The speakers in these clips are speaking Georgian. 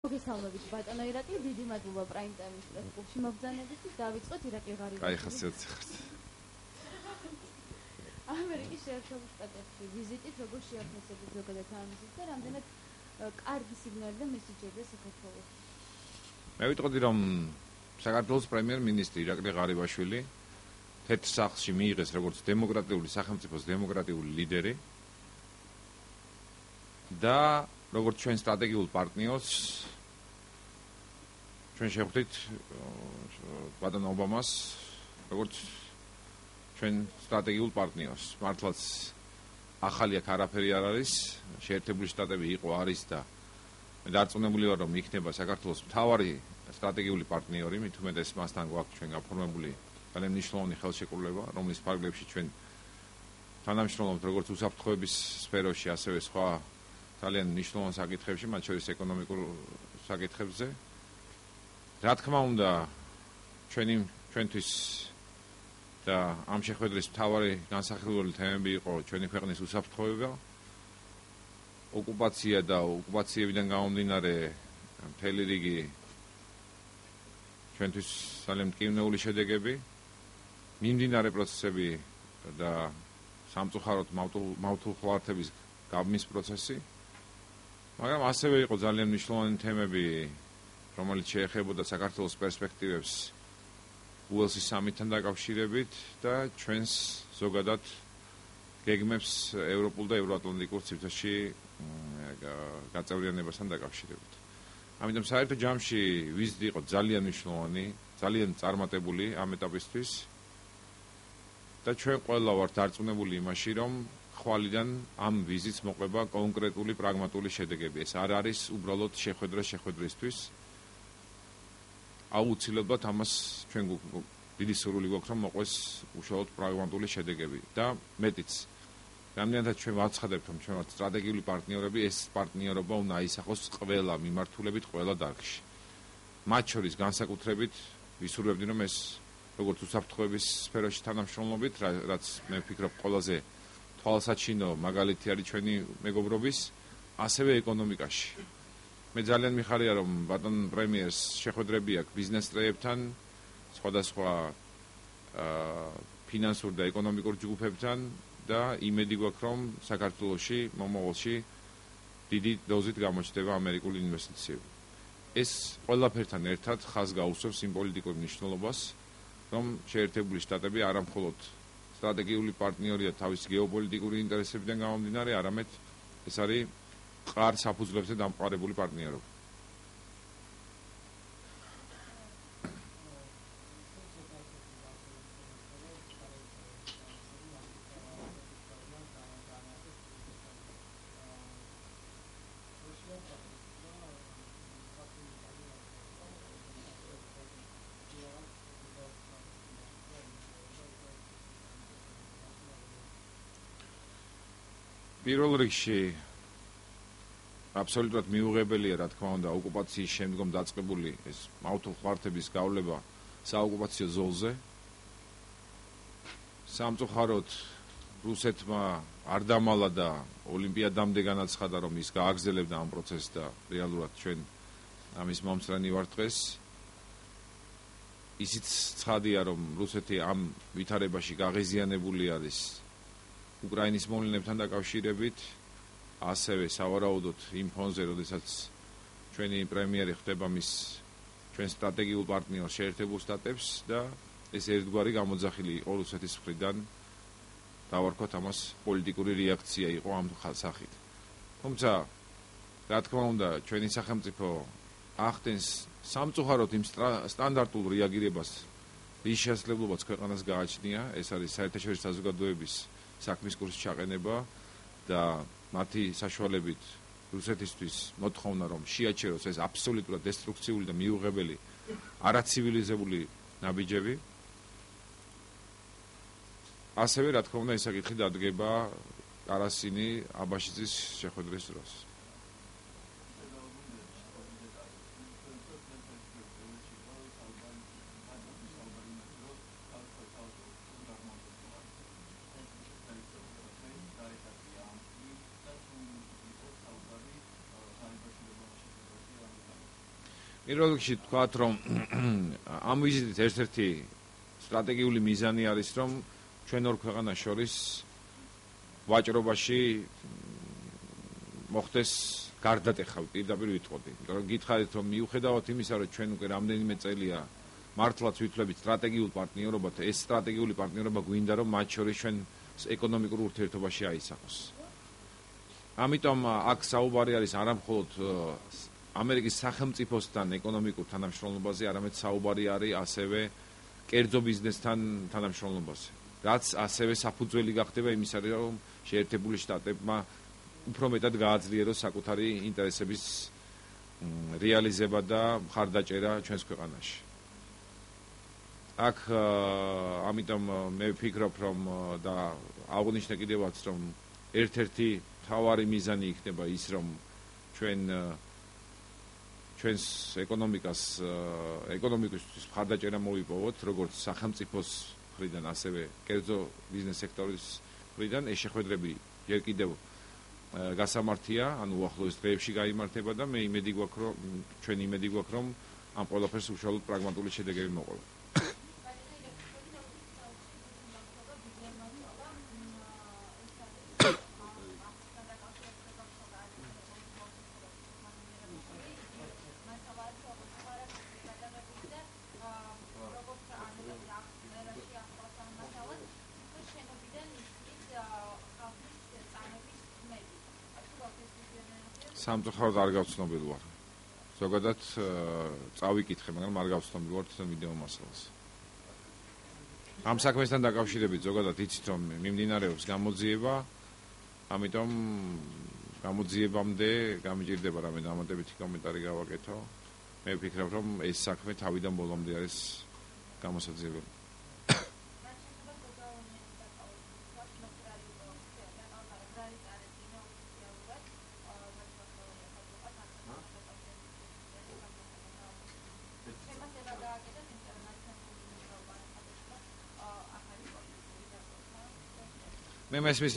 მოგესალმებით ბატონო ირაკლი, დიდი მადლობა პრაიმ ტაიმის პრესკლუბში მობრძანებისთვის. დავიწყოთ ირაკლი ღარიბაშვილი. კაი ხასიათი ხართ. ამერიკის შეერთებულ შტატებში ვიზიტით როგორ შეაფასებთ ზოგადად ამისის და რამდენად კარგი სიგნალი და მესიჯებია საქართველოს? მე ვიტყოდი რომ საქართველოს პრემიერ-მინისტრი ირაკლი ღარიბაშვილი თეთრ სახლში მიიღეს როგორც დემოკრატიული სახელმწიფოს დემოკრატიული ლიდერი და როგორც ჩვენ სტრატეგიულ პარტნიორს ჩვენ შევხვდით ბატონ ობამას როგორც ჩვენ სტრატეგიულ პარტნიორს. მართლაც ახალი აქ არაფერი არ არის, შეერთებული შტატები იყო არის და მე დარწმუნებული ვარ რომ იქნება საქართველოს მთავარი სტრატეგიული პარტნიორი, მით უმეტეს მასთან გვაქვს ჩვენ გაფორმებული ძალიან მნიშვნელოვანი ხელშეკრულება, რომლის ფარგლებში ჩვენ თანამშრომლობთ როგორც უსაფრთხოების სფეროში, ასევე სხვა ძალიან მნიშვნელოვან საკითხებში, მათ შორის ეკონომიკურ საკითხებზე. რა თქმა უნდა, ჩვენთვის და ამ შეხვედრის მთავარი განსახილველი თემები იყო ჩვენი ქვეყნის უსაფრთხოება, ოკუპაცია და ოკუპაციებიდან გამომდინარე მთელი რიგი ჩვენთვის ძალიან მტკივნეული შედეგები, მიმდინარე პროცესები და სამწუხაროდ მავთულხლართების გაბმის პროცესი, მაგრამ ასევე იყო ძალიან მნიშვნელოვანი თემები, რომელიც შეეხებოდა საქართველოს პერსპექტივებს უელსის სამიტთან დაკავშირებით და ჩვენს ზოგადად გეგმებს ევროპულ და ევროატლანტიკურ ციფრში გაწევრიანებასთან დაკავშირებით. ამიტომ საერთო ჯამში ვიზიტი იყო ძალიან მნიშვნელოვანი, ძალიან წარმატებული ამ ეტაპისთვის და ჩვენ ყველა ვართ დარწმუნებული იმაში, რომ ხვალიდან ამ ვიზიტს მოყვება კონკრეტული პრაგმატული შედეგები. ეს არ არის უბრალოდ შეხვედრისთვის. აუცილებლად ამას ჩვენ დიდი სურვილი გვაქვს რომ მოყვეს უშუალოდ პრაგმატული შედეგები და მეტიც რამდენადაც ჩვენ ვაცხადებთ რომ ჩვენ ვართ სტრატეგიული პარტნიორები, ეს პარტნიორობა უნდა აისახოს ყველა მიმართულებით, ყველა დარგში. მათ შორის განსაკუთრებით ვისურვებდი რომ ეს როგორც უსაფრთხოების სფეროში თანამშრომლობით, რაც მე ვფიქრობ ყველაზე თვალსაჩინო მაგალითი არის ჩვენი მეგობრობის, ასევე ეკონომიკაში. მე ძალიან მიხარია რომ ბატონ პრემიერს შეხვედრები აქვს ბიზნეს წრეებთან, სხვადასხვა ფინანსურ და ეკონომიკურ ჯგუფებთან და იმედი გვაქვს რომ საქართველოში მომავალში დიდი დოზით გამოჩნდება ამერიკული ინვესტიციები. ეს ყველაფერთან ერთად ხაზს გაუსვევს იმ პოლიტიკურ მნიშვნელობას, რომ შეერთებული შტატები არა მხოლოდ სტრატეგიული პარტნიორია თავის გეოპოლიტიკური ინტერესებიდან გამომდინარე, არამედ ეს არის მყარ საფუძვლებზე დამყარებული პარტნიორობა. პირველ რიგში აბსოლუტურად მიუღებელია, რა თქმა უნდა, ოკუპაციის შემდგომ დაწყებული ეს მავთულხლართების გავლება საოკუპაციო ზოლზე. სამწუხაროდ რუსეთმა არ დამალა და ოლიმპიადამდე განაცხადა, რომ ის გააგრძელებდა ამ პროცესს და რეალურად ჩვენ ამის მომსწრენი ვართ დღეს. ისიც ცხადია, რომ რუსეთი ამ ვითარებაში გაღიზიანებული არის უკრაინის მოვლენებთან დაკავშირებით, ასევე სავარაუდოდ იმ ფონზე, როდესაც ჩვენი პრემიერი ხდება მის ჩვენ სტრატეგიულ პარტნიორს შეერთებულ შტატებს და ეს ერთგვარი გამოძახილი იყო რუსეთის მხრიდან, დავარქვათ ამას პოლიტიკური რეაქცია იყო ამ სახით. თუმცა, რა თქმა უნდა, ჩვენი სახელმწიფო ახდენს სამწუხაროდ იმ სტანდარტულ რეაგირებას, რის შესაძლებლობაც ქვეყანას გააჩნია, ეს არის საერთაშორისო საზოგადოების საქმის კურსის ჩაყენება და მათი საშუალებით რუსეთისთვის მოთხოვნა რომ შეაჩეროს ეს აბსოლუტურად დესტრუქციული და მიუღებელი არაცივილიზებული ნაბიჯები. ასევე რა თქმა უნდა ეს საკითხი დადგება კარასინი აბაშიძის შეხვედრის დროს. პირველ რიგში თქვათ, რომ ამ ვიზიტის ერთ-ერთი სტრატეგიული მიზანი არის, რომ ჩვენ ორ ქვეყანას შორის ვაჭრობაში მოხდეს გარდატეხავი, პირდაპირ ვიტყოდი. იმიტომ რომ გითხარით, რომ მიუხედავად იმისა, რომ ჩვენ უკვე რამდენიმე წელია მართლაც ვითვლებით სტრატეგიულ პარტნიორობად, ეს სტრატეგიული პარტნიორობა გვინდა, რომ მათ შორის ჩვენ ეკონომიკურ ურთიერთობაში აისახოს. ამიტომ აქ საუბარი არის არა მხოლოდ ამერიკის სახელმწიფოსთან ეკონომიკურ თანამშრომლობაზე, არამედ საუბარი არის ასევე კერძო ბიზნესთან თანამშრომლობაზე. რაც ასევე საფუძველი გახდება იმისა, რომ შეერთებული შტატებმა უფრო მეტად გააძლიეროს საკუთარი ინტერესების რეალიზება და მხარდაჭერა ჩვენს ქვეყანაში. აქ ამიტომ მე ვფიქრობ, რომ და აღნიშნე კიდევაც, რომ ერთ-ერთი მთავარი მიზანი იქნება ის, რომ ჩვენს ეკონომიკისთვის მხარდაჭერა მოვიპოვოთ, როგორც სახელმწიფოს მხრიდან, ასევე კერძო ბიზნეს სექტორის მხრიდან. ეს შეხვედრები ჯერ კიდევ გასამართია, ანუ უახლოეს დღეებში გაიმართება და მე იმედი გვაქვს, რომ ჩვენ იმედი გვაქვს, რომ ამ ყველაფერს უშუალოდ პრაგმატული შედეგები მოყოლა. სამწუხაროდ არ გავცნობილ ვარ. ზოგადად წავიკითხე, მაგრამ არ გავცნობილ ვარ თვითონ ვიდეო მასალას. ამ საქმესთან დაკავშირებით ზოგადად იცით, რომ მიმდინარეობს გამოძიება, ამიტომ გამოძიებამდე გამიჭირდება რამე დამატებითი კომენტარი გავაკეთო. მე ვფიქრობ, რომ ეს საქმე თავიდან ბოლომდე არის გამოსაძიებელი. მე მესმის,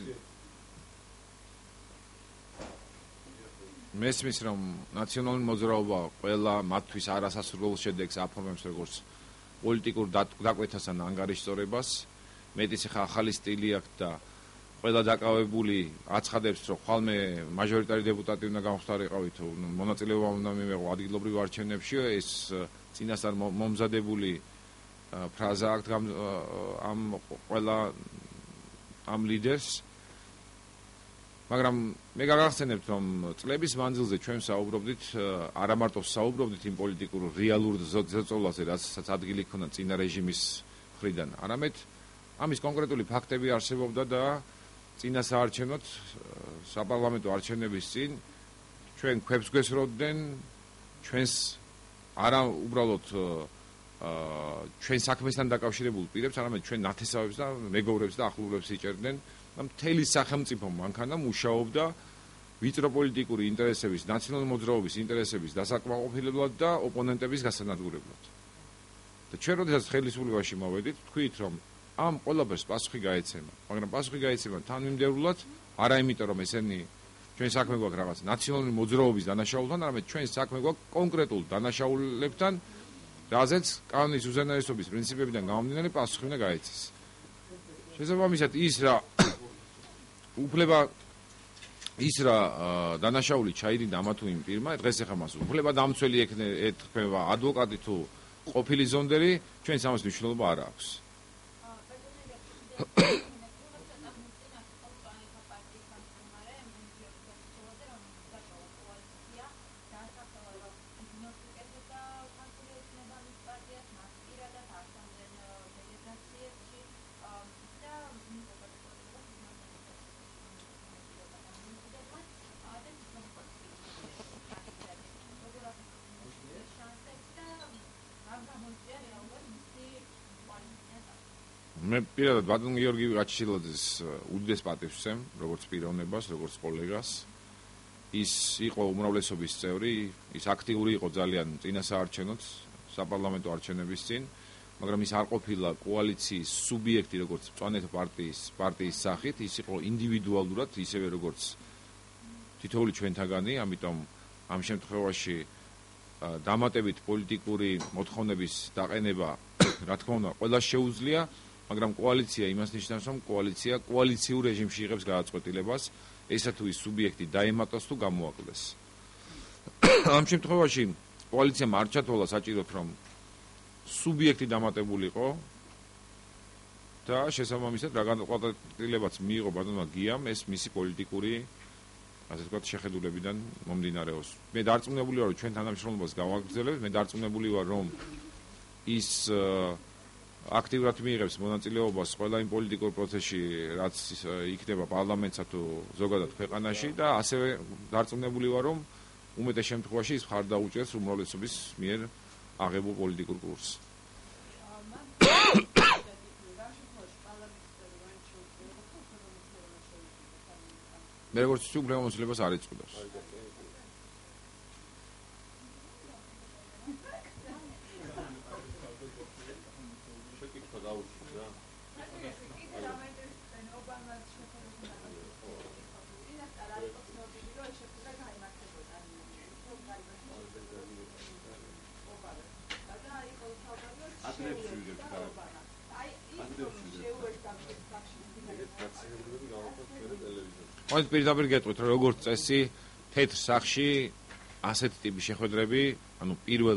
რომ ნაციონალური მოძრაობა ყველა მათთვის არასასურველ შედეგს აფორმებს როგორც პოლიტიკურ დაკვეთას ან ანგარიშწორებას. მეტიც ხა ახალი სტილი აქვს და ყველა დაკავებული აცხადებს, რომ ხვალმე მაჟორიტარი დეპუტატი უნდა გამხდარიყავით, მონაწილეობა უნდა მიიღო ადგილობრივ არჩევნებში. ეს წინასწარ მომზადებული ფრაზა აქვს ამ ყველა ამ ლიდერს, მაგრამ მე გაგახსენებთ, რომ წლების მანძილზე ჩვენ საუბრობდით, არა მარტო საუბრობდით იმ პოლიტიკურ რეალურ ზეწოლაზე, რასაც ადგილი ჰქონდა წინა რეჟიმის მხრიდან, არამედ ამის კონკრეტული ფაქტები არსებობდა და წინა საარჩევნოდ საპარლამენტო არჩევნების წინ ჩვენ ქვებს გვესროდნენ, ჩვენს არა უბრალოდ ჩვენ საქმესთან დაკავშირებულ პირებს, არამედ ჩვენ ნათესავებს და მეგობრებს და ახლობლებს იჭერდნენ და მთელი სახელმწიფო მანქანა მუშაობდა ვიწრო პოლიტიკური ინტერესების, ნაციონალური მოძრაობის ინტერესების დასაკმაყოფილებლად და ოპონენტების გასანადგურებლად. და ჩვენ როდესაც ხელისუფლებაში მოვედით, თქვით, რომ ამ ყველაფერს პასუხი გაეცემა, მაგრამ პასუხი გაეცემა თანმიმდევრულად, არა იმიტომ, რომ ესენი ჩვენ საქმე გვაქვს რაღაც ნაციონალური მოძრაობის დანაშაულებთან, არამედ ჩვენ საქმე გვაქვს კონკრეტულ დანაშაულებთან, რაზეც კანონის უზენაესობის პრინციპებიდან გამომდინარე პასუხი უნდა გაეცეს. შესაბამისად ის რა დანაშაული ჩაიდინა ამა თუ იმ პირმა, დღეს ახლა მას უფლება დამცველი ეთქება ადვოკატი თუ ყოფილი ზონდერი, ჩვენს ამას მნიშვნელობა არ აქვს. მე პირადად ბატონ გიორგი გაჩილაძის უდიდეს პატივს ვცემ, როგორც პიროვნებას, როგორც კოლეგას. ის იყო უმრავლესობის წევრი, ის აქტიური იყო ძალიან წინა საარჩევნოდ, საპარლამენტო არჩევნების წინ, მაგრამ ის არ ყოფილა კოალიციის სუბიექტი, როგორც მწვანეთა პარტიის სახით, ის იყო ინდივიდუალურად, ისევე როგორც თითოეული ჩვენთაგანი, ამიტომ ამ შემთხვევაში დამატებით პოლიტიკური მოთხოვნების დაყენება, რა თქმა უნდა, ყველას შეუძლია, მაგრამ კოალიცია იმას ნიშნავს, რომ კოალიცია კოალიციურ რეჟიმში იღებს გადაწყვეტილებას, ესა თუ ის სუბიექტი დაემატოს თუ გამოაკლდეს. ამ შემთხვევაში კოალიციამ არ ჩათვალა საჭიროდ, რომ სუბიექტი დამატებულიყო და შესაბამისად რა გადაწყვეტილებაც მიიღო ბატონმა გიამ, ეს მისი პოლიტიკური ასე ვთქვათ, შეხედულებიდან მომდინარეობს. მე დარწმუნებული ვარ, რომ ჩვენ თანამშრომლობას გავაგრძელებთ, მე დარწმუნებული ვარ, რომ ის აქტიურად მიიღებს მონაწილეობას ყველა იმ პოლიტიკურ პროცესში, რაც იქნება პარლამენტსა თუ ზოგადად ქვეყანაში და ასევე დარწმუნებული ვარ, რომ უმეტეს შემთხვევაში ის მხარ დაუჭერს უმრავლესობის მიერ აღებულ პოლიტიკურ კურსს. მე როგორც ვთქვი, უფლებამოსილებას არ იწყვეტავს. მოდი პირდაპირ გეტყვით, რომ როგორც წესი, თეთრ სახში ასეთ ტიპის შეხვედრები, ანუ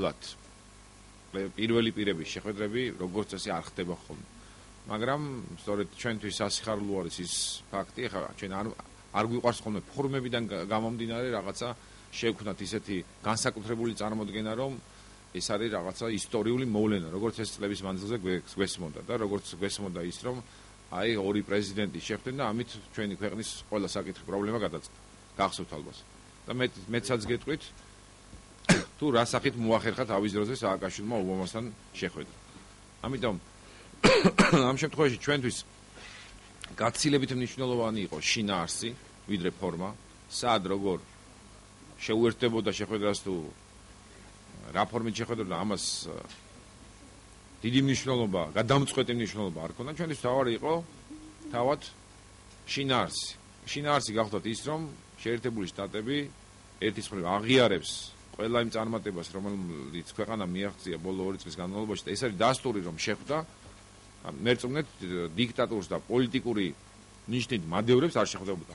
პირველი პირების შეხვედრები, როგორც წესი არ ხდება ხოლმე. მაგრამ სწორედ ჩვენთვის სასიხარულო არის ის ფაქტი, ხა ჩვენ არ გვიყვარს ხოლმე ფორმებიდან გამომდინარე რაღაცა შევქმნათ ისეთი განსაკუთრებული წარმოდგენა, რომ ეს არის რაღაცა ისტორიული მოვლენა, როგორც ეს წლების მანძილზე გვესმოდა და როგორც გვესმოდა ის, რომ აი ორი პრეზიდენტი შეხვდნენ და ამით ჩვენი ქვეყნის ყველა საკითხი პრობლემა გადაწყდა. გახსოვთ ალბათ. და მეცაც გეტყვით, თუ რა სახით მოახერხა თავის დროზე სააკაშვილმა ობამასთან შეხვედრა. ამიტომ ამ შემთხვევაში ჩვენთვის გაცილებით მნიშვნელოვანი იყო შინაარსი, ვიდრე ფორმა, სად როგორ შეუერთდებოდა შეხვედრას თუ რა ფორმით შეხვედრა ამას დიდი მნიშვნელობა, გადამწყვეტი მნიშვნელობა არ ქონდა. ჩვენთვის თავარი იყო თავად შინაარსი. შინაარსი გახლდათ ის, რომ შეერთებული შტატები ერთის მხრივ აღიარებს ყველა იმ წარმატებას, რომელიც ქვეყანა მიაღწია ბოლო 2 წლის განმავლობაში და ეს არის დასტური, რომ შეხვდა მერწმუნეთ დიქტატურს და პოლიტიკური ნიშნით მადევრებს არ შეხვდებოდა.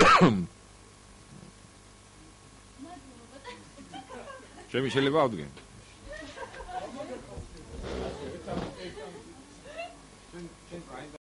ჩემი შეიძლება ავდგენ.